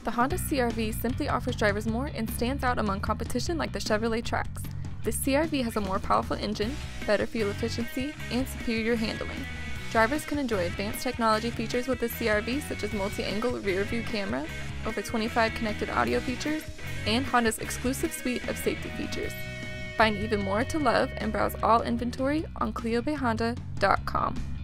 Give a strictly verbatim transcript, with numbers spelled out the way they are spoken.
The Honda C R V simply offers drivers more and stands out among competition like the Chevrolet Trax. The C R V has a more powerful engine, better fuel efficiency, and superior handling. Drivers can enjoy advanced technology features with the C R V such as multi-angle rear-view camera, over twenty-five connected audio features, and Honda's exclusive suite of safety features. Find even more to love and browse all inventory on Cleo Bay Honda dot com.